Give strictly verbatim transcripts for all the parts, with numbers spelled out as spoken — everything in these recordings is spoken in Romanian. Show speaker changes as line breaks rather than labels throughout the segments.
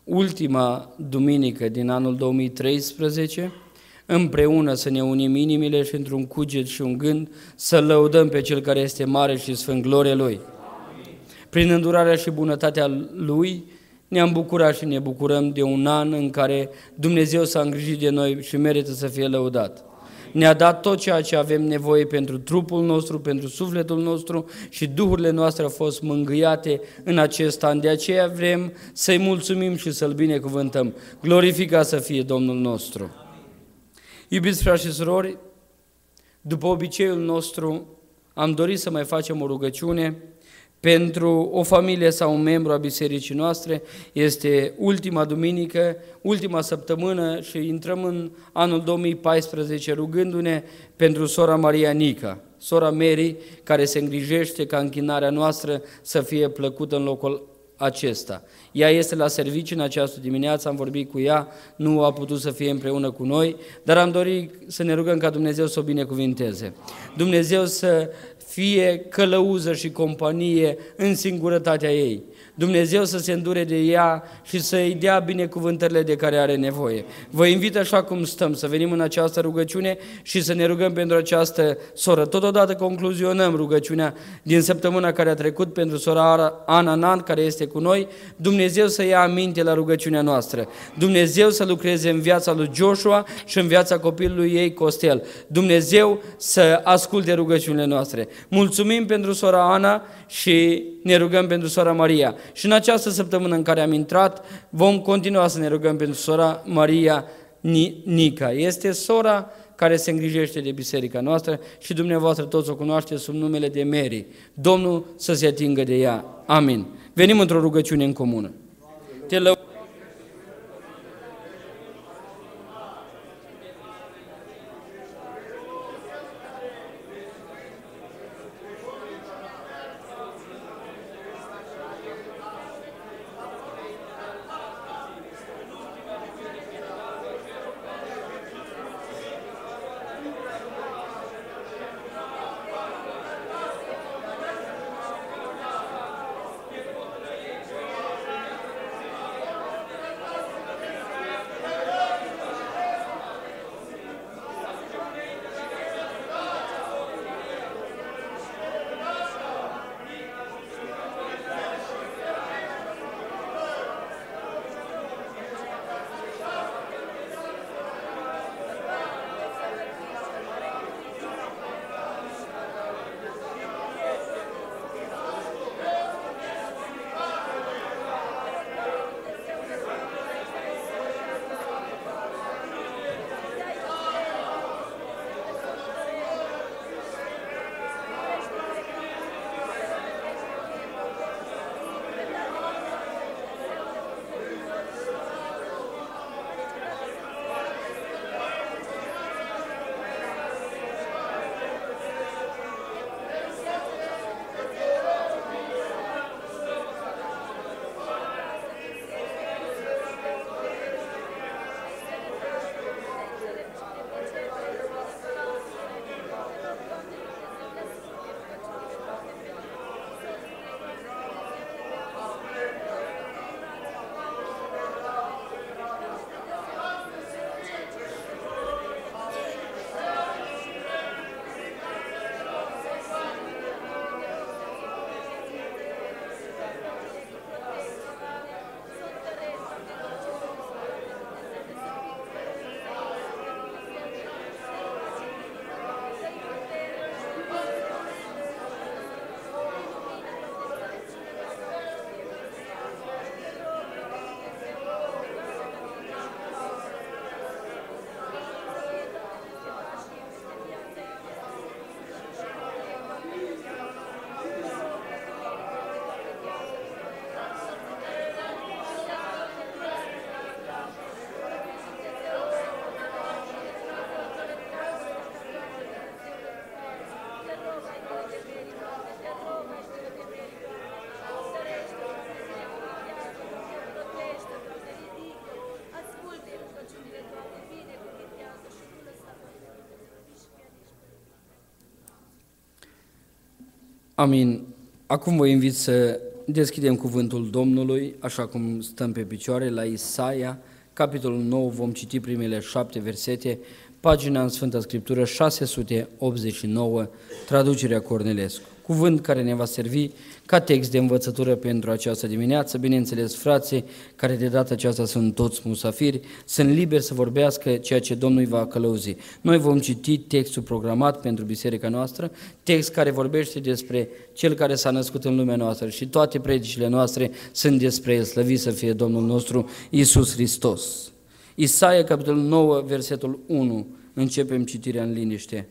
ultima duminică din anul două mii treisprezece, împreună să ne unim inimile și într-un cuget și un gând să lăudăm pe Cel care este mare și sfânt, glorie Lui. Prin îndurarea și bunătatea Lui ne-am bucurat și ne bucurăm de un an în care Dumnezeu s-a îngrijit de noi și merită să fie lăudat. Ne-a dat tot ceea ce avem nevoie pentru trupul nostru, pentru sufletul nostru și duhurile noastre au fost mângâiate în acest an. De aceea vrem să-i mulțumim și să-L binecuvântăm. Glorificat să fie Domnul nostru. Iubiți frați și surori, după obiceiul nostru am dorit să mai facem o rugăciune pentru o familie sau un membru a bisericii noastre. Este ultima duminică, ultima săptămână și intrăm în anul două mii paisprezece rugându-ne pentru sora Maria Nica, sora Mary, care se îngrijește ca închinarea noastră să fie plăcută în locul acesta. Ea este la serviciu în această dimineață, am vorbit cu ea, nu a putut să fie împreună cu noi, dar am dorit să ne rugăm ca Dumnezeu să o binecuvinteze. Dumnezeu să fie călăuză și companie în singurătatea ei. Dumnezeu să se îndure de ea și să-i dea binecuvântările de care are nevoie. Vă invit așa cum stăm să venim în această rugăciune și să ne rugăm pentru această soră. Totodată concluzionăm rugăciunea din săptămâna care a trecut pentru sora Ana Nan, care este cu noi. Dumnezeu să ia aminte la rugăciunea noastră. Dumnezeu să lucreze în viața lui Joshua și în viața copilului ei Costel. Dumnezeu să asculte rugăciunile noastre. Mulțumim pentru sora Ana și ne rugăm pentru sora Maria. Și în această săptămână în care am intrat, vom continua să ne rugăm pentru sora Maria Nica. Este sora care se îngrijește de biserica noastră și dumneavoastră toți o cunoașteți sub numele de Mary. Domnul să se atingă de ea. Amin. Venim într-o rugăciune în comună. Te lău- Amin. Acum vă invit să deschidem cuvântul Domnului, așa cum stăm pe picioare, la Isaia, capitolul nouă, vom citi primele șapte versete, pagina în Sfânta Scriptură șase sute optzeci și nouă, traducerea Cornilescu. Cuvânt care ne va servi ca text de învățătură pentru această dimineață. Bineînțeles, frații, care de data aceasta sunt toți musafiri, sunt liberi să vorbească ceea ce Domnul îi va călăuzi. Noi vom citi textul programat pentru biserica noastră, text care vorbește despre Cel care s-a născut în lumea noastră și toate predicile noastre sunt despre El, slăvit să fie Domnul nostru Iisus Hristos. Isaia, capitolul nouă, versetul unu, începem citirea în liniște.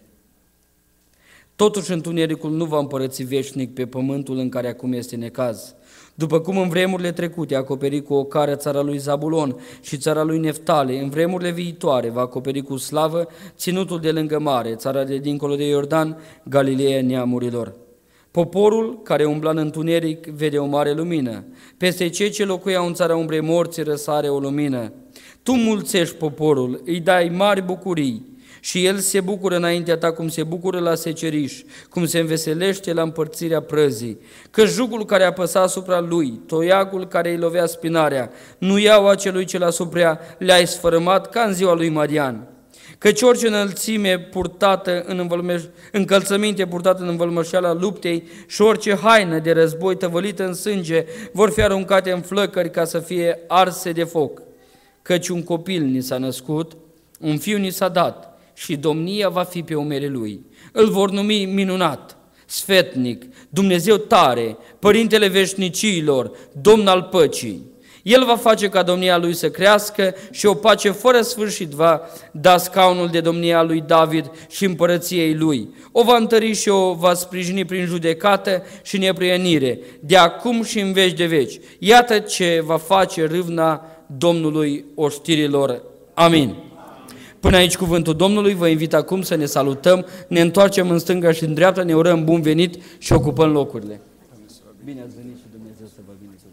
Totuși întunericul nu va împărăți veșnic pe pământul în care acum este necaz. După cum în vremurile trecute a acoperit cu ocară țara lui Zabulon și țara lui Neftale, în vremurile viitoare va acoperi cu slavă ținutul de lângă mare, țara de dincolo de Iordan, Galileea neamurilor. Poporul care umbla în întuneric vede o mare lumină. Peste cei ce locuiau în țara umbrei morții răsare o lumină. Tu mulțești poporul, îi dai mari bucurii și el se bucură înaintea ta cum se bucură la seceriș, cum se înveselește la împărțirea prăzii. Că jugul care apăsa asupra lui, toiagul care îi lovea spinarea, nu iau acelui ce l-a suprea, le-ai sfărâmat ca în ziua lui Madian. Căci orice înălțime purtată în învălmăș... încălțăminte purtată în învălmășeala luptei și orice haină de război tăvălită în sânge vor fi aruncate în flăcări ca să fie arse de foc. Căci un copil ni s-a născut, un fiu ni s-a dat și domnia va fi pe umerii lui. Îl vor numi minunat, sfetnic, Dumnezeu tare, Părintele veșnicilor, Domn al păcii. El va face ca domnia lui să crească și o pace fără sfârșit va da scaunul de domnia lui David și împărăției lui. O va întări și o va sprijini prin judecată și neprietenire, de acum și în veci de veci. Iată ce va face râvna Domnului oștirilor. Amin. Până aici cuvântul Domnului, vă invit acum să ne salutăm, ne întoarcem în stânga și în dreapta, ne urăm bun venit și ocupăm locurile. Bine ați venit și Dumnezeu să vă binecuvânteze.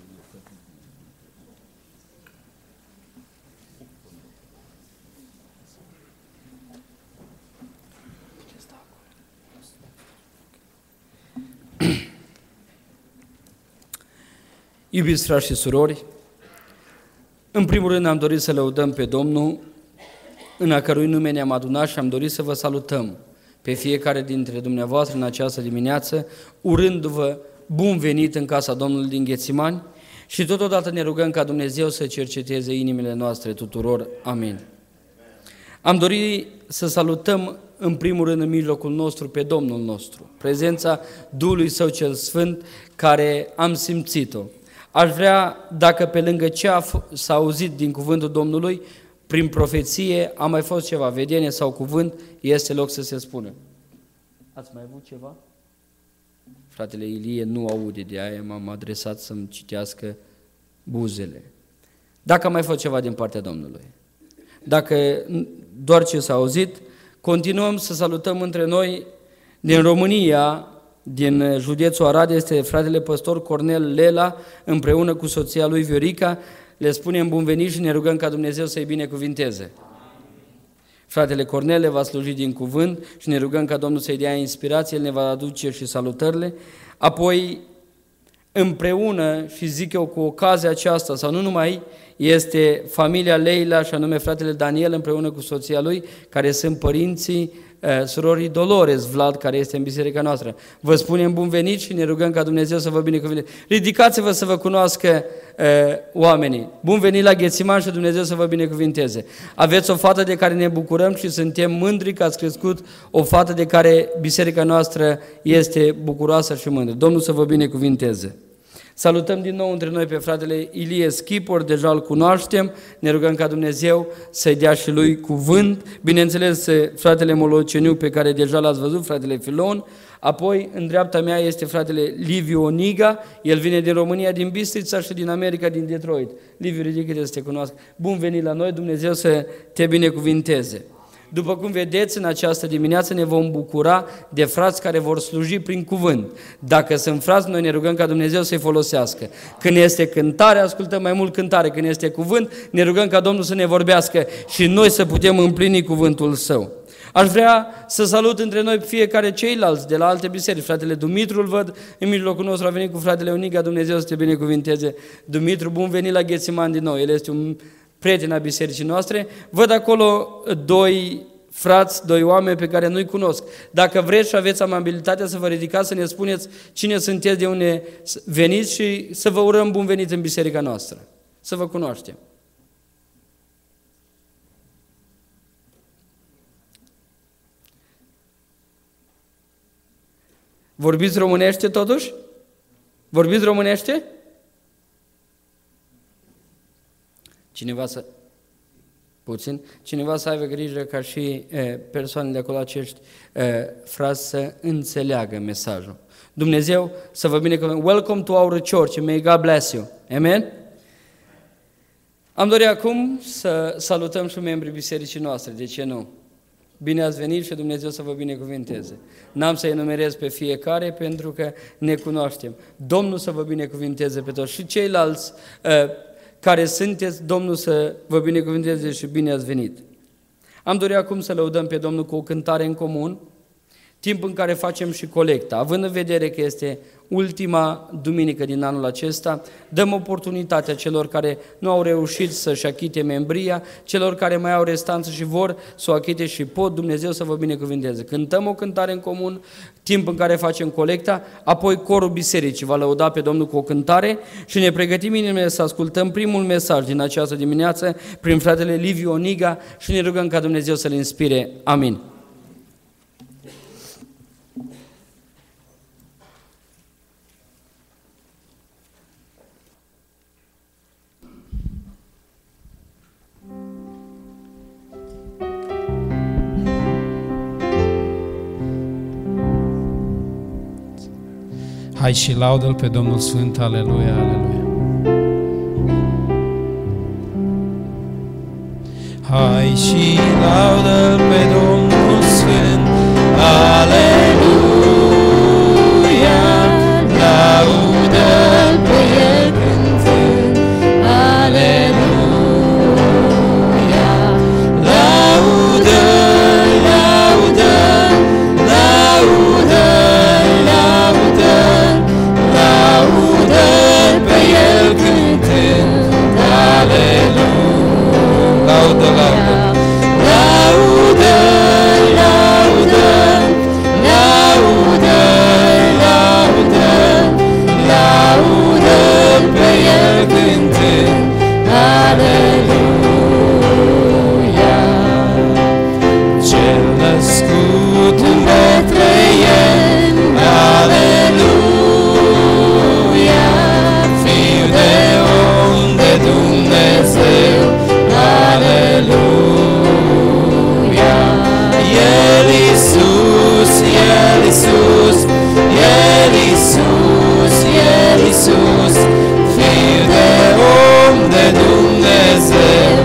Iubiți frați și surori, în primul rând am dorit să lăudăm pe Domnul, în a cărui nume ne-am adunat și am dorit să vă salutăm pe fiecare dintre dumneavoastră în această dimineață, urându-vă bun venit în casa Domnului din Ghețimani și totodată ne rugăm ca Dumnezeu să cerceteze inimile noastre tuturor. Amin. Am dorit să salutăm în primul rând în mijlocul nostru pe Domnul nostru, prezența Duhului Său cel Sfânt care am simțit-o. Aș vrea, dacă pe lângă ce s-a auzit din cuvântul Domnului, prin profeție a mai fost ceva, vedenie sau cuvânt, este loc să se spună. Ați mai avut ceva? Fratele Ilie nu aude, de aia m-am adresat să-mi citească buzele. Dacă a mai fost ceva din partea Domnului, dacă doar ce s-a auzit, continuăm să salutăm între noi din România, din județul Arad, este fratele păstor Cornel Lela, împreună cu soția lui Viorica. Le spunem bun venit și ne rugăm ca Dumnezeu să-i binecuvinteze. Fratele Cornele va sluji din cuvânt și ne rugăm ca Domnul să-i dea inspirație, El ne va aduce și salutările. Apoi, împreună, și zic eu cu ocazia aceasta, sau nu numai, este familia Leila și anume fratele Daniel împreună cu soția lui, care sunt părinții surorii Dolores Vlad, care este în biserica noastră. Vă spunem bun venit și ne rugăm ca Dumnezeu să vă binecuvânteze. Ridicați-vă să vă cunoască uh, oamenii. Bun venit la Ghețiman și Dumnezeu să vă binecuvinteze. Aveți o fată de care ne bucurăm și suntem mândri că ați crescut, o fată de care biserica noastră este bucuroasă și mândră. Domnul să vă binecuvinteze. Salutăm din nou între noi pe fratele Ilie Schipor, deja îl cunoaștem, ne rugăm ca Dumnezeu să-i dea și lui cuvânt, bineînțeles fratele Moloceniu pe care deja l-ați văzut, fratele Filon, apoi în dreapta mea este fratele Liviu Oniga, el vine din România, din Bistrița și din America, din Detroit. Liviu, ridică-te să te cunoască. Bun venit la noi, Dumnezeu să te binecuvinteze. După cum vedeți, în această dimineață ne vom bucura de frați care vor sluji prin cuvânt. Dacă sunt frați, noi ne rugăm ca Dumnezeu să-i folosească. Când este cântare, ascultăm mai mult cântare. Când este cuvânt, ne rugăm ca Domnul să ne vorbească și noi să putem împlini cuvântul Său. Aș vrea să salut între noi fiecare ceilalți de la alte biserici. Fratele Dumitru îl văd în mijlocul nostru, a venit cu fratele Uniga, Dumnezeu să te binecuvinteze. Dumitru, bun venit la Ghețiman din nou, el este un prieten al bisericii noastre. Văd acolo doi frați, doi oameni pe care nu-i cunosc. Dacă vreți și aveți amabilitatea să vă ridicați, să ne spuneți cine sunteți, de unde veniți și să vă urăm bun venit în biserica noastră. Să vă cunoaștem. Vorbiți românește totuși? Vorbiți românește? Cineva să... Puțin. Cineva să aibă grijă ca și e, persoanele de acolo, acești e, frați, să înțeleagă mesajul. Dumnezeu să vă binecuvânteze. Welcome to our church. May God bless you. Amen? Am dorit acum să salutăm și membrii bisericii noastre. De ce nu? Bine ați venit și Dumnezeu să vă binecuvinteze. N-am să enumerez pe fiecare pentru că ne cunoaștem. Domnul să vă binecuvinteze pe toți și ceilalți uh, care sunteți, Domnul să vă binecuvinteze și bine ați venit. Am dorit acum să lăudăm pe Domnul cu o cântare în comun, timp în care facem și colecta. Având în vedere că este ultima duminică din anul acesta, dăm oportunitatea celor care nu au reușit să-și achite membria, celor care mai au restanță și vor să o achite și pot, Dumnezeu să vă binecuvinteze. Cântăm o cântare în comun, timp în care facem colecta, apoi corul bisericii va lăuda pe Domnul cu o cântare și ne pregătim inimile să ascultăm primul mesaj din această dimineață prin fratele Liviu Oniga și ne rugăm ca Dumnezeu să-l inspire. Amin.
Hai și laudă-L pe Domnul Sfânt, aleluia, aleluia. Hai și laudă-L pe Domnul Sfânt, aleluia. Laudă-L pe El cântând, aleluia. Laudă-L, laudă-L, laudă-L, laudă-L, laudă-L pe El cântând, aleluia. Laudă, laudă. Laudă-L, laudă-L, laudă-L, laudă-L, laudă-L pe El cântând, aleluia. Cel născut în Betleem, aleluia. Fiul de om, de Dumnezeu, aleluia. El Iisus, El Iisus, El Iisus, El Iisus, Fiul de om, de Dumnezeu,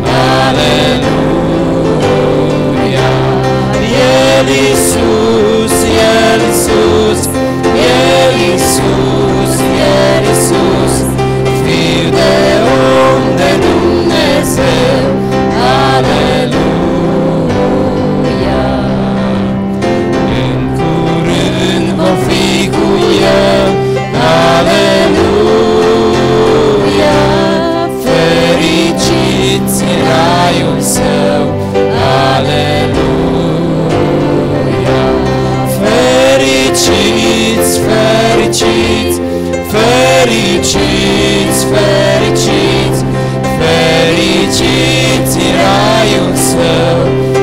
aleluia. El Iisus, El Iisus, El Iisus, El Iisus, Fiul de om, de Dumnezeu, aleluia. În curând vom fi cu El, aleluia. Fericiți în raiul Său, aleluia. Fericiți, fericiți, fericiți, fericiți, fericiți în raiul Său,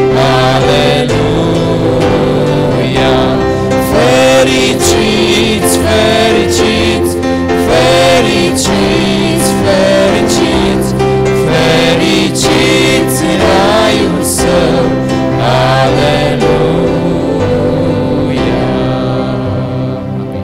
aleluia. Fericiți, fericiți, fericiți, fericiți, fericiți în raiul Său, aleluia. Amin.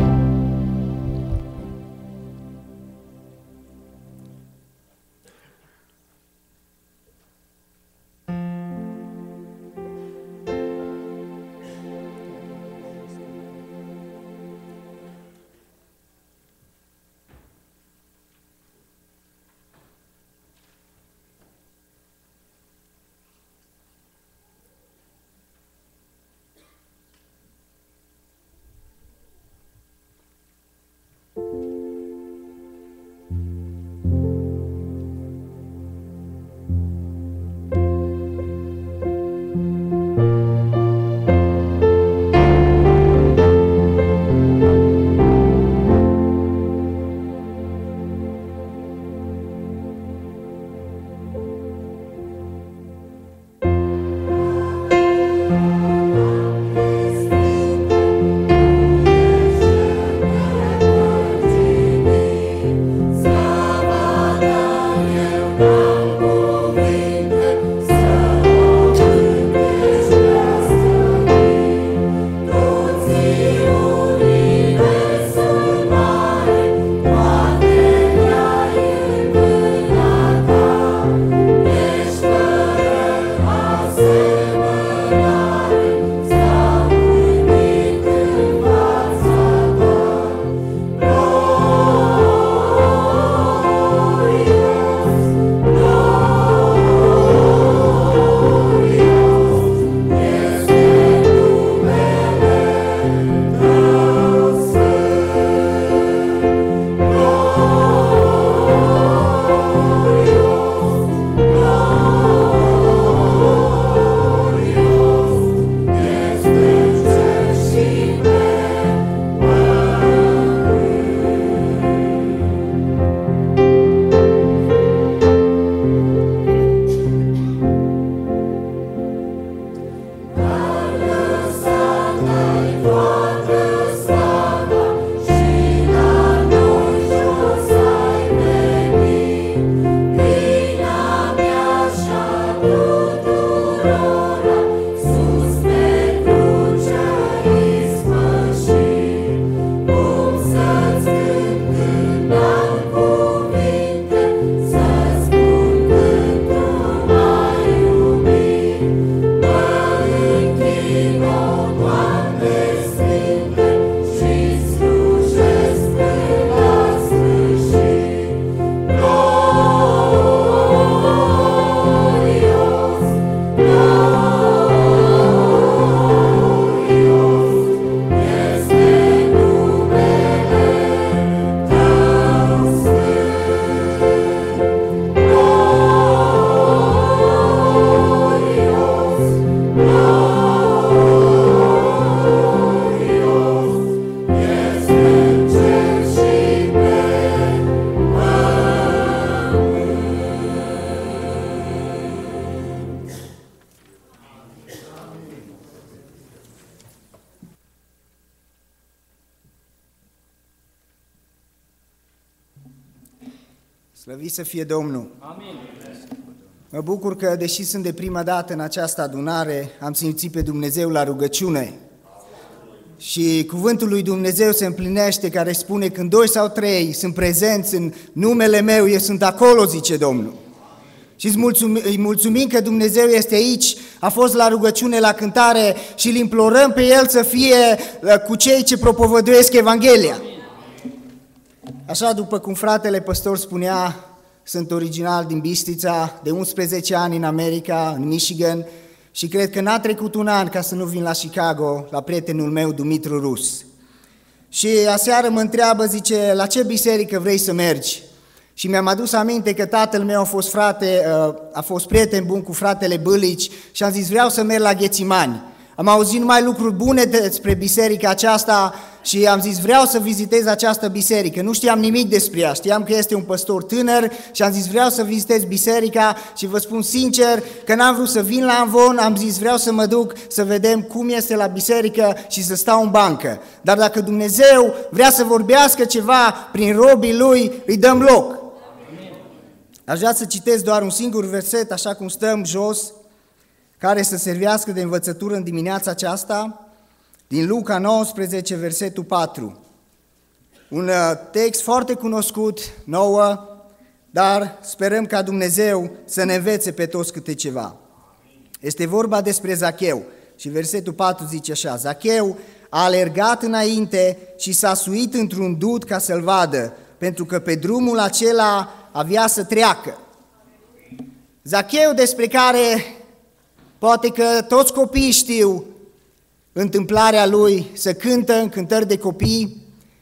Slăvit să fie Domnul!
Amin.
Mă bucur că, deși sunt de prima dată în această adunare, am simțit pe Dumnezeu la rugăciune. Și cuvântul lui Dumnezeu se împlinește, care spune: când doi sau trei sunt prezenți în numele meu, eu sunt acolo, zice Domnul. Și îi mulțumim, îi mulțumim că Dumnezeu este aici, a fost la rugăciune, la cântare și îl implorăm pe El să fie cu cei ce propovăduiesc Evanghelia. Așa, după cum fratele păstor spunea, sunt original din Bistrița, de unsprezece ani în America, în Michigan, și cred că n-a trecut un an ca să nu vin la Chicago, la prietenul meu, Dumitru Rus. Și aseară mă întreabă, zice, la ce biserică vrei să mergi? Și mi-am adus aminte că tatăl meu a fost frate, a fost prieten bun cu fratele Bălici și am zis, vreau să merg la Ghețimani. Am auzit numai lucruri bune despre biserica aceasta și am zis, vreau să vizitez această biserică. Nu știam nimic despre ea, știam că este un păstor tânăr și am zis, vreau să vizitez biserica și vă spun sincer că n-am vrut să vin la Amvon, am zis, vreau să mă duc să vedem cum este la biserică și să stau în bancă. Dar dacă Dumnezeu vrea să vorbească ceva prin robii Lui, îi dăm loc. Aș vrea să citesc doar un singur verset, așa cum stăm jos, care să servească de învățătură în dimineața aceasta, din Luca nouăsprezece, versetul patru. Un text foarte cunoscut, nouă, dar sperăm ca Dumnezeu să ne învețe pe toți câte ceva. Este vorba despre Zacheu și versetul patru zice așa: Zacheu a alergat înainte și s-a suit într-un dud ca să-l vadă, pentru că pe drumul acela avea să treacă. Zacheu, despre care poate că toți copiii știu întâmplarea lui, să cântă în cântări de copii,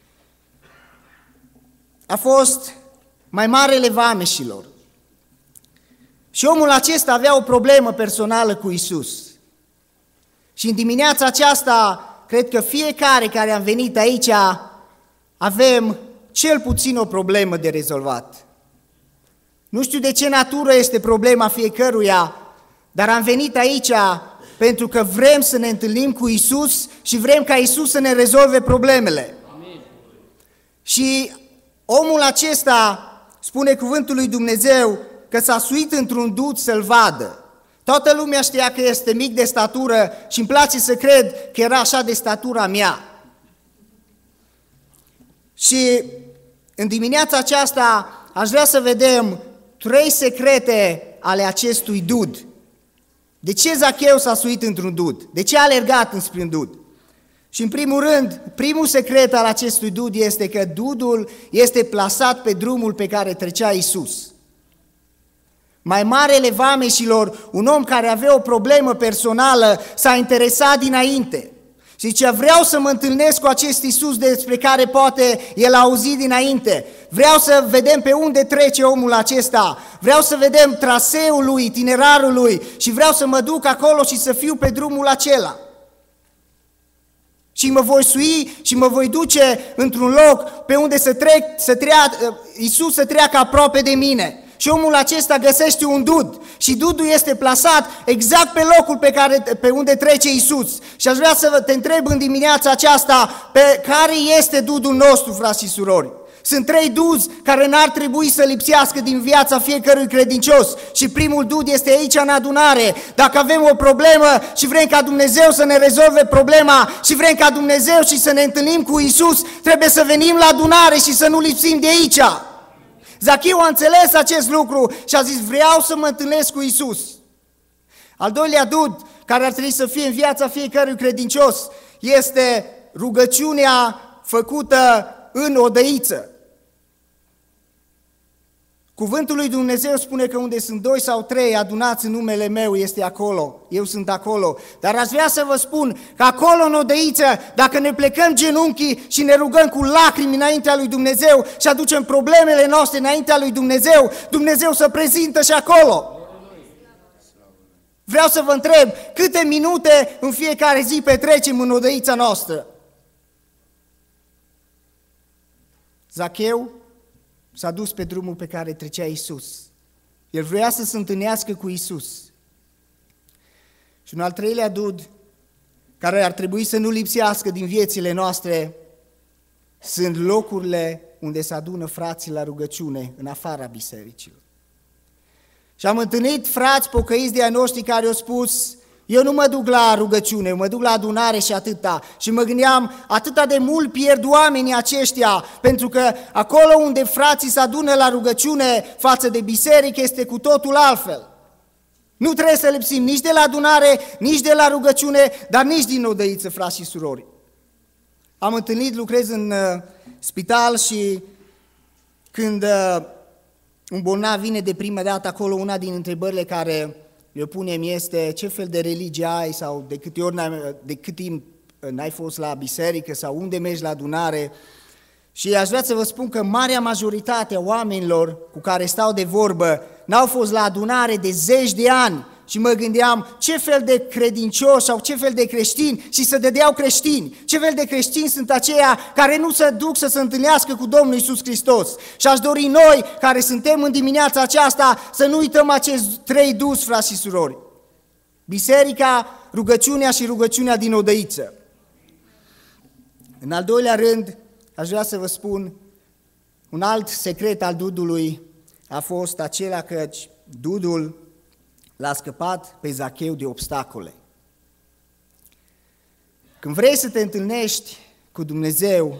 a fost mai marele vameșilor. Și omul acesta avea o problemă personală cu Iisus. Și în dimineața aceasta, cred că fiecare care am venit aici avem cel puțin o problemă de rezolvat. Nu știu de ce natură este problema fiecăruia, dar am venit aici pentru că vrem să ne întâlnim cu Iisus și vrem ca Iisus să ne rezolve problemele. Amin. Și omul acesta, spune cuvântul lui Dumnezeu, că s-a suit într-un dud să-l vadă. Toată lumea știa că este mic de statură și îmi place să cred că era așa de statura mea. Și în dimineața aceasta aș vrea să vedem trei secrete ale acestui dud. De ce Zacheu s-a suit într-un dud? De ce a alergat înspre un dud? Și în primul rând, primul secret al acestui dud este că dudul este plasat pe drumul pe care trecea Iisus. Mai marele vameșilor, un om care avea o problemă personală, s-a interesat dinainte. Și zicea, vreau să mă întâlnesc cu acest Iisus despre care poate el a auzit dinainte. Vreau să vedem pe unde trece omul acesta. Vreau să vedem traseul lui, itinerarul lui și vreau să mă duc acolo și să fiu pe drumul acela. Și mă voi sui și mă voi duce într-un loc pe unde să trec, să trea, Iisus să treacă aproape de mine. Și omul acesta găsește un dud și dudul este plasat exact pe locul pe, care, pe unde trece Iisus. Și aș vrea să te întreb în dimineața aceasta, pe care este dudul nostru, frați și surori? Sunt trei duzi care n-ar trebui să lipsească din viața fiecărui credincios. Și primul dud este aici în adunare. Dacă avem o problemă și vrem ca Dumnezeu să ne rezolve problema și vrem ca Dumnezeu și să ne întâlnim cu Iisus, trebuie să venim la adunare și să nu lipsim de aici. Zacheu a înțeles acest lucru și a zis, vreau să mă întâlnesc cu Iisus. Al doilea dud, care ar trebui să fie în viața fiecărui credincios, este rugăciunea făcută în odăiță. Cuvântul lui Dumnezeu spune că unde sunt doi sau trei adunați în numele meu, este acolo, eu sunt acolo. Dar aș vrea să vă spun că acolo în odăiță, dacă ne plecăm genunchii și ne rugăm cu lacrimi înaintea lui Dumnezeu și aducem problemele noastre înaintea lui Dumnezeu, Dumnezeu se prezintă și acolo. Vreau să vă întreb, câte minute în fiecare zi petrecem în odăița noastră? Zacheu s-a dus pe drumul pe care trecea Iisus. El vrea să se întâlnească cu Iisus. Și un al treilea dud, care ar trebui să nu lipsească din viețile noastre, sunt locurile unde se adună frații la rugăciune, în afara bisericilor. Și am întâlnit frați pocăiți de ai noștri care au spus: eu nu mă duc la rugăciune, eu mă duc la adunare și atâta. Și mă gândeam, atâta de mult pierd oamenii aceștia, pentru că acolo unde frații se adună la rugăciune față de biserică este cu totul altfel. Nu trebuie să lipsim nici de la adunare, nici de la rugăciune, dar nici din odăiță, frați și surori. Am întâlnit, lucrez în uh, spital și când uh, un bolnav vine de prima dată acolo, una din întrebările care le punem este: ce fel de religie ai, sau de câte ori n-ai, de cât timp n-ai fost la biserică, sau unde mergi la adunare. Și aș vrea să vă spun că marea majoritate a oamenilor cu care stau de vorbă n-au fost la adunare de zeci de ani. Și mă gândeam ce fel de credincioși sau ce fel de creștini, și se dădeau creștini, ce fel de creștini sunt aceia care nu se duc să se întâlnească cu Domnul Iisus Hristos. Și aș dori noi, care suntem în dimineața aceasta, să nu uităm acești trei dus, frați și surori: biserica, rugăciunea și rugăciunea din odăiță. În al doilea rând, aș vrea să vă spun, un alt secret al Dudului a fost acela că Dudul l-a scăpat pe Zacheu de obstacole. Când vrei să te întâlnești cu Dumnezeu,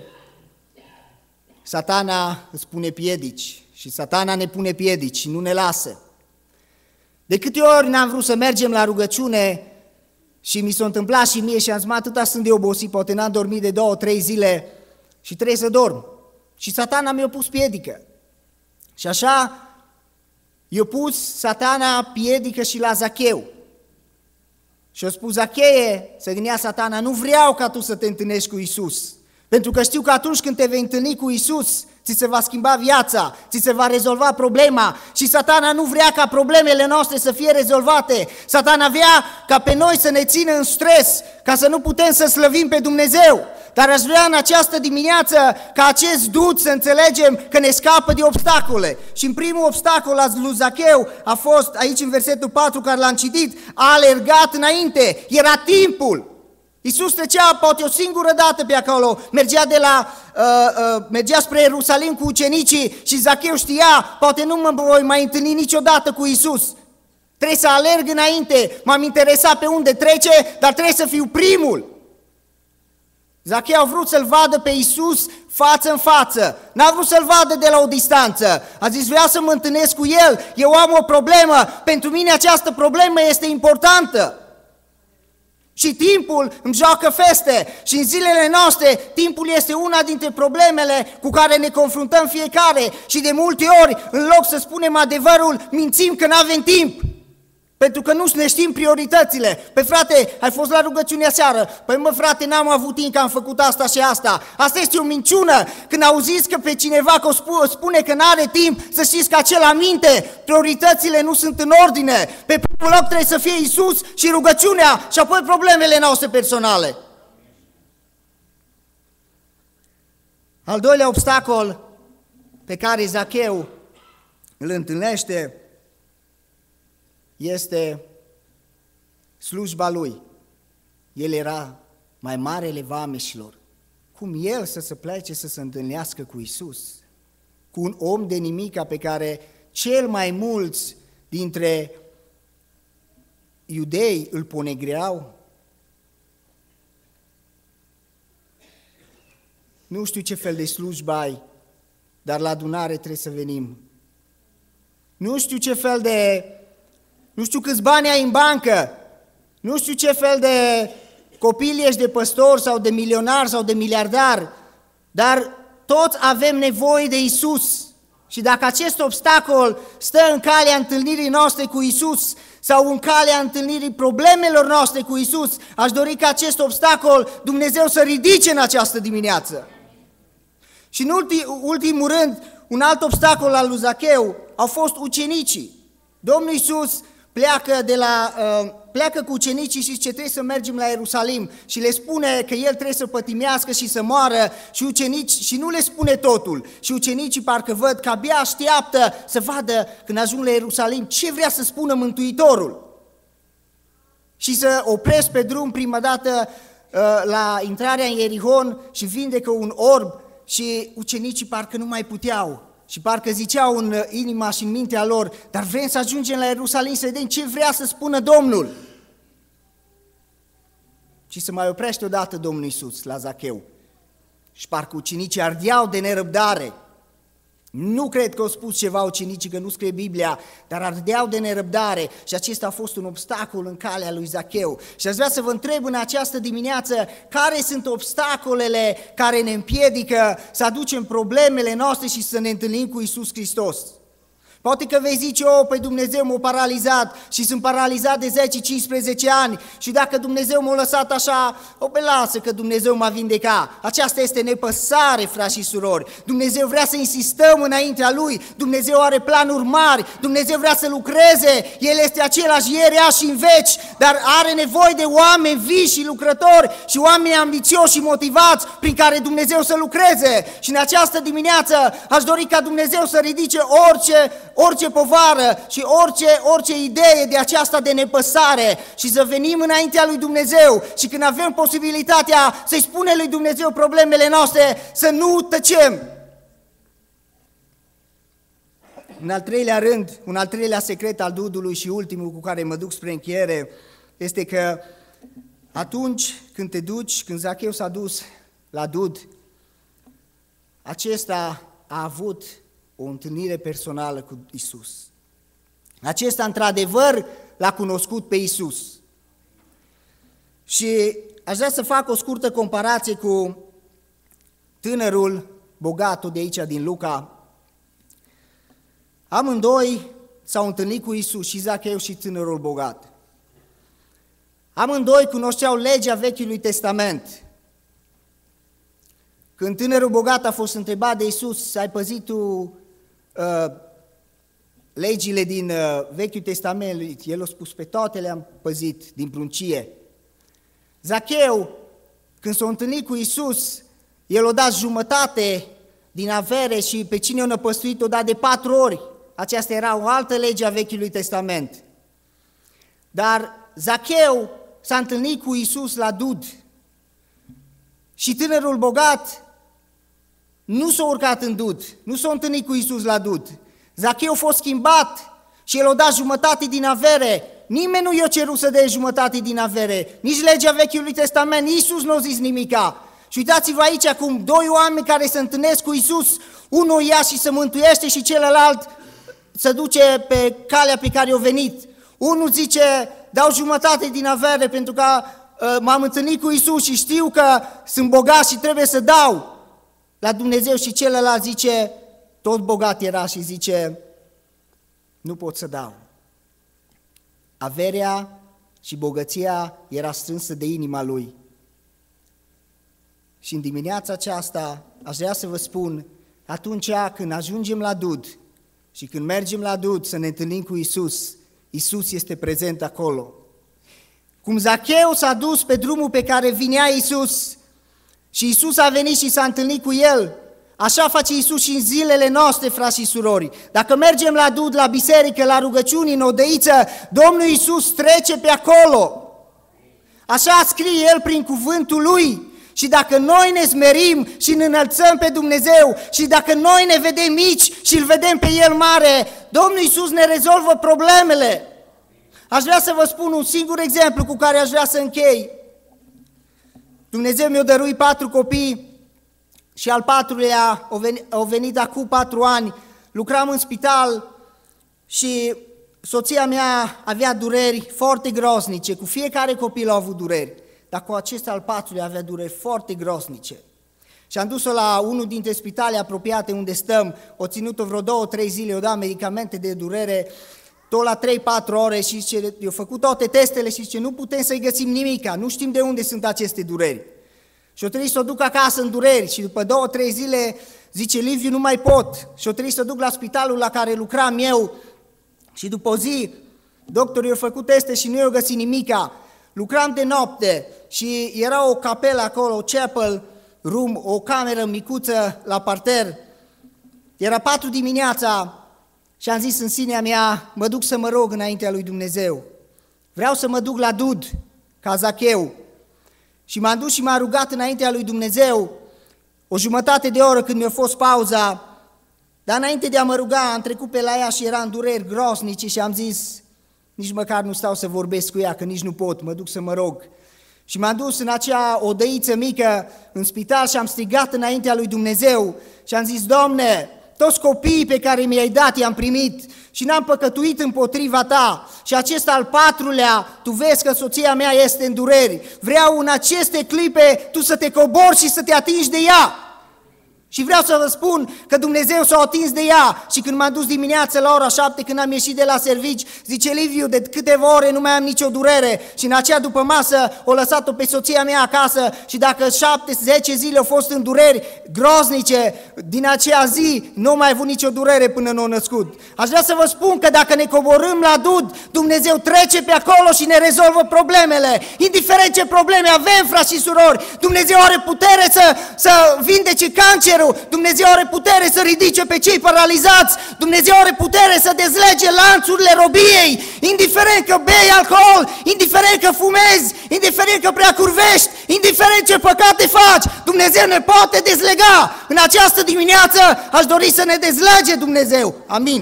Satana îți pune piedici și Satana ne pune piedici și nu ne lasă. De câte ori n-am vrut să mergem la rugăciune și mi s-a întâmplat și mie și am zis: mă, atâta sunt de obosit, poate n-am dormit de două, trei zile și trebuie să dorm. Și Satana mi-a pus piedică. Și așa i-a pus Satana piedică și la Zacheu. Și a spus: Zacheie, se gândea Satana, nu vreau ca tu să te întâlnești cu Iisus, pentru că știu că atunci când te vei întâlni cu Iisus, ți se va schimba viața, ți se va rezolva problema. Și Satana nu vrea ca problemele noastre să fie rezolvate. Satana vrea ca pe noi să ne țină în stres, ca să nu putem să slăvim pe Dumnezeu. Dar aș vrea în această dimineață ca acest dud să înțelegem că ne scapă de obstacole. Și în primul obstacol al lui Zacheu a fost, aici în versetul patru care l-am citit, a alergat înainte, era timpul. Iisus trecea poate o singură dată pe acolo, mergea, de la, uh, uh, mergea spre Ierusalim cu ucenicii și Zacheu știa, poate nu mă voi mai întâlni niciodată cu Iisus. Trebuie să alerg înainte, m-am interesat pe unde trece, dar trebuie să fiu primul. Zacheu a vrut să-L vadă pe Iisus față în față, n-a vrut să-L vadă de la o distanță. A zis: vreau să mă întâlnesc cu El, eu am o problemă, pentru mine această problemă este importantă. Și timpul îmi joacă feste și în zilele noastre timpul este una dintre problemele cu care ne confruntăm fiecare și de multe ori, în loc să spunem adevărul, mințim că nu avem timp. Pentru că nu ne știm prioritățile. Păi frate, ai fost la rugăciunea seară. Păi mă frate, n-am avut timp că am făcut asta și asta. Asta este o minciună. Când auziți că pe cineva că o spune că n-are timp, să știți că acela minte. Prioritățile nu sunt în ordine. Pe primul loc trebuie să fie Iisus și rugăciunea și apoi problemele noastre personale. Al doilea obstacol pe care Zacheu îl întâlnește este slujba lui. El era mai marele vameșilor. Cum el să se plece să se întâlnească cu Iisus? Cu un om de nimica pe care cel mai mulți dintre iudei îl ponegreau? Nu știu ce fel de slujbă ai, dar la adunare trebuie să venim. Nu știu ce fel de... Nu știu câți bani ai în bancă, nu știu ce fel de copil ești de păstor sau de milionar sau de miliardar, dar toți avem nevoie de Iisus. Și dacă acest obstacol stă în calea întâlnirii noastre cu Iisus sau în calea întâlnirii problemelor noastre cu Iisus, aș dori ca acest obstacol Dumnezeu să ridice în această dimineață. Și în ultimul rând, un alt obstacol al lui Zacheu au fost ucenicii. Domnul Iisus pleacă, de la, uh, pleacă cu ucenicii și zice: trebuie să mergem la Ierusalim, și le spune că el trebuie să pătimească și să moară și, ucenici, și nu le spune totul. Și ucenicii parcă văd că abia așteaptă să vadă când ajung la Ierusalim ce vrea să spună Mântuitorul. Și să opresc pe drum prima dată uh, la intrarea în Ierihon și vindecă un orb și ucenicii parcă nu mai puteau și parcă ziceau în inima și în mintea lor, dar vrem să ajungem la Ierusalim să vedem ce vrea să spună Domnul. Și se mai oprește odată Domnul Iisus la Zacheu și parcă ucenicii ardeau de nerăbdare. Nu cred că au spus ceva ucenicii, că nu scrie Biblia, dar ardeau de nerăbdare și acesta a fost un obstacol în calea lui Zacheu. Și aș vrea să vă întreb în această dimineață, care sunt obstacolele care ne împiedică să aducem problemele noastre și să ne întâlnim cu Iisus Hristos? Poate că vei zice, o, păi Dumnezeu m-a paralizat și sunt paralizat de zece cincisprezece ani și dacă Dumnezeu m-a lăsat așa, o, pe lasă că Dumnezeu m-a vindecat. Aceasta este nepăsare, frați și surori. Dumnezeu vrea să insistăm înaintea Lui, Dumnezeu are planuri mari, Dumnezeu vrea să lucreze, El este același ieri, azi și în veci, dar are nevoie de oameni vii și lucrători și oameni ambițioși și motivați prin care Dumnezeu să lucreze. Și în această dimineață aș dori ca Dumnezeu să ridice orice orice povară și orice, orice idee de aceasta de nepăsare și să venim înaintea lui Dumnezeu și când avem posibilitatea să-i spunem lui Dumnezeu problemele noastre, să nu tăcem. În al treilea rând, un al treilea secret al Dudului și ultimul cu care mă duc spre încheiere, este că atunci când te duci, când Zacheu s-a dus la Dud, acesta a avut o întâlnire personală cu Iisus. Acesta, într-adevăr, l-a cunoscut pe Iisus. Și aș vrea să fac o scurtă comparație cu tânărul bogatul de aici, din Luca. Amândoi s-au întâlnit cu Iisus, și Zacheu și tânărul bogat. Amândoi cunoșteau legea Vechiului Testament. Când tânărul bogat a fost întrebat de Iisus, ai păzit tu uh, legile din uh, Vechiul Testament? El a spus, pe toate le-am păzit din pruncie. Zacheu, când s-a întâlnit cu Iisus, el a dat jumătate din avere și pe cine o năpăstuit o dat de patru ori. Aceasta era o altă lege a Vechiului Testament. Dar Zacheu s-a întâlnit cu Iisus la Dud și tânărul bogat nu s-a urcat în Dud, nu s-a întâlnit cu Iisus la Dud. Zacheu a fost schimbat și el a dat jumătate din avere. Nimeni nu i-a cerut să dea jumătate din avere, nici legea Vechiului Testament, nici Iisus nu a zis nimica. Și uitați-vă aici acum, doi oameni care se întâlnesc cu Iisus, unul ia și se mântuiește și celălalt se duce pe calea pe care a venit. Unul zice, dau jumătate din avere pentru că uh, m-am întâlnit cu Iisus și știu că sunt bogat și trebuie să dau la Dumnezeu, și celălalt zice, tot bogat era și zice, nu pot să dau. Averea și bogăția era strânsă de inima lui. Și în dimineața aceasta aș vrea să vă spun, atunci când ajungem la Dud și când mergem la Dud să ne întâlnim cu Iisus, Iisus este prezent acolo. Cum Zacheu s-a dus pe drumul pe care vinea Iisus și Iisus a venit și s-a întâlnit cu el, așa face Iisus și în zilele noastre, frați și surori. Dacă mergem la Dud, la biserică, la rugăciuni, în odăiță, Domnul Iisus trece pe acolo. Așa scrie El prin cuvântul Lui. Și dacă noi ne smerim și ne înălțăm pe Dumnezeu și dacă noi ne vedem mici și îl vedem pe El mare, Domnul Iisus ne rezolvă problemele. Aș vrea să vă spun un singur exemplu cu care aș vrea să închei. Dumnezeu mi-a dăruit patru copii și al patrulea a venit, a venit acum patru ani. Lucram în spital și soția mea avea dureri foarte groznice. Cu fiecare copil a avut dureri. Dar cu acesta al patrulea avea dureri foarte groznice. Și am dus-o la unul dintre spitale apropiate unde stăm, o ținut-o vreo două, trei zile, o dat medicamente de durere, tot la trei patru ore și zice, eu făcut toate testele și zice, nu putem să-i găsim nimica, nu știm de unde sunt aceste dureri. Și o trebuie să o duc acasă în dureri și după două, trei zile zice, Liviu, nu mai pot. Și o trebuie să o duc la spitalul la care lucram eu și după o zi, doctorul i-a făcut teste și nu i-a găsit nimica. Lucram de noapte și era o capelă acolo, o chapel room, o cameră micuță la parter. Era patru dimineața și am zis în sinea mea, mă duc să mă rog înaintea lui Dumnezeu. Vreau să mă duc la Dud, ca Zacheu. Și m-am dus și m-am rugat înaintea lui Dumnezeu. o jumătate de oră când mi-a fost pauza, dar înainte de a mă ruga, am trecut pe la ea și era în dureri grosnice și am zis, nici măcar nu stau să vorbesc cu ea, că nici nu pot, mă duc să mă rog. Și m-am dus în acea odăiță mică în spital și am strigat înaintea lui Dumnezeu și am zis, Doamne, toți copiii pe care mi-ai dat i-am primit și n-am păcătuit împotriva Ta. Și acesta al patrulea, Tu vezi că soția mea este în dureri. Vreau în aceste clipe Tu să te cobori și să te atingi de ea. Și vreau să vă spun că Dumnezeu s-a atins de ea și când m-am dus dimineața la ora șapte, când am ieșit de la servici, zice Liviu, de câteva ore nu mai am nicio durere și în aceea după masă o lăsat-o pe soția mea acasă și dacă șapte, zece zile au fost în dureri groznice, din aceea zi nu am mai avut nicio durere până nu a născut. Aș vrea să vă spun că dacă ne coborâm la dud, Dumnezeu trece pe acolo și ne rezolvă problemele. Indiferent ce probleme avem, frați și surori, Dumnezeu are putere să, să vindece cancerul, Dumnezeu are putere să ridice pe cei paralizați, Dumnezeu are putere să dezlege lanțurile robiei, indiferent că bei alcool, indiferent că fumezi, indiferent că prea curvești, indiferent ce păcate faci, Dumnezeu ne poate dezlega. În această dimineață aș dori să ne dezlege Dumnezeu. Amin.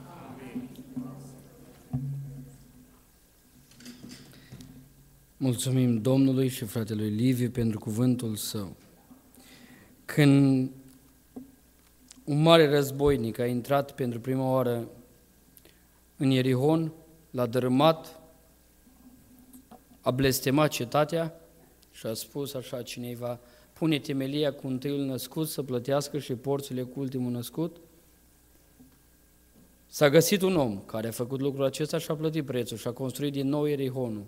Mulțumim Domnului și fratelui Liviu pentru cuvântul său. Când un mare războinic a intrat pentru prima oară în Ierihon, l-a dărâmat, a blestemat cetatea și a spus așa, cine îi va pune temelia cu întâiul născut să plătească și porțile cu ultimul născut? S-a găsit un om care a făcut lucrul acesta și a plătit prețul și a construit din nou Ierihonul.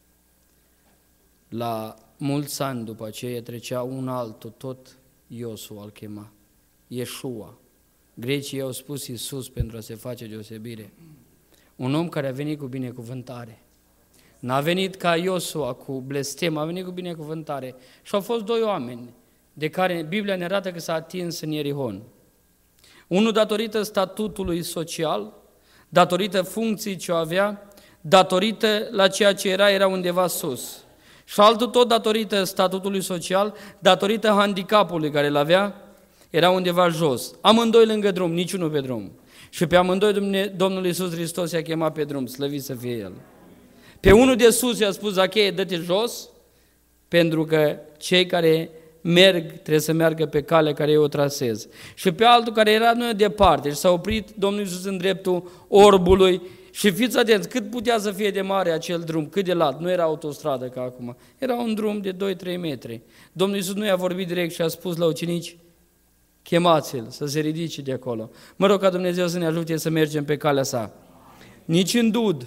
La mulți ani după aceea trecea un altul, tot Iosu îl chema, Iesua. Grecii au spus Iisus pentru a se face deosebire. Un om care a venit cu binecuvântare. N-a venit ca Iosua cu blestem, a venit cu binecuvântare. Și au fost doi oameni de care Biblia ne arată că s-a atins în Ierihon. Unul datorită statutului social, datorită funcției ce o avea, datorită la ceea ce era, era undeva sus. Și altul tot datorită statutului social, datorită handicapului care îl avea, era undeva jos. Amândoi lângă drum, niciunul pe drum. Și pe amândoi Domnul Iisus Hristos i-a chemat pe drum, slăvit să fie El. Pe unul de sus i-a spus, Zacheie, dă-te jos, pentru că cei care merg trebuie să meargă pe calea care eu o trasez. Și pe altul care era nu departe și s-a oprit Domnul Iisus în dreptul orbului. Și fiți atenți, cât putea să fie de mare acel drum, cât de lat, nu era autostradă ca acum, era un drum de doi trei metri. Domnul Iisus nu i-a vorbit direct și a spus la ucenici, chemați-l să se ridice de acolo. Mă rog ca Dumnezeu să ne ajute să mergem pe calea sa. Nici în dud,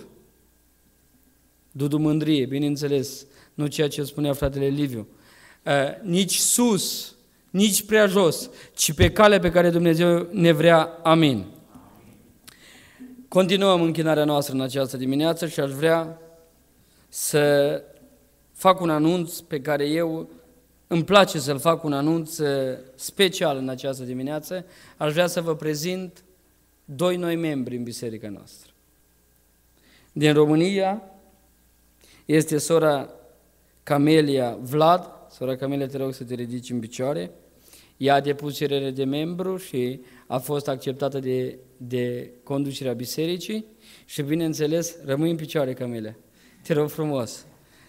dudul mândrie, bineînțeles, nu ceea ce spunea fratele Liviu, uh, nici sus, nici prea jos, ci pe calea pe care Dumnezeu ne vrea. Amin. Continuăm închinarea noastră în această dimineață și aș vrea să fac un anunț pe care eu îmi place să-l fac, un anunț special în această dimineață. Aș vrea să vă prezint doi noi membri în biserica noastră. Din România este sora Camelia Vlad. Sora Camelia, te rog să te ridici în picioare. Ea a depus cerere de membru și a fost acceptată de, de conducerea bisericii și, bineînțeles, rămâi în picioare, Camelia. Te rog frumos.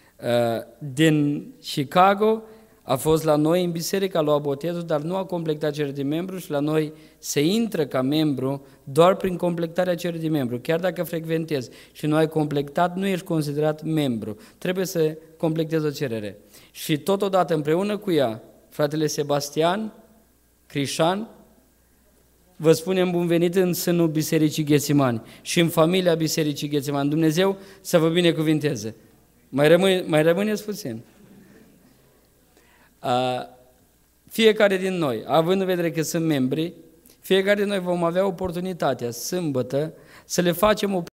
Din Chicago a fost la noi în biserică, a luat botezul, dar nu a completat cererea de membru și la noi se intră ca membru doar prin completarea cererii de membru. Chiar dacă frecventezi și nu ai completat, nu ești considerat membru. Trebuie să completezi o cerere. Și totodată împreună cu ea, fratele Sebastian Crișan, vă spunem bun venit în sânul Bisericii Ghețimani și în familia Bisericii Ghețimani. Dumnezeu să vă binecuvinteze. Mai, rămâne, mai rămâneți puțin. Fiecare din noi, având în vedere că sunt membri, fiecare din noi vom avea oportunitatea sâmbătă să le facem o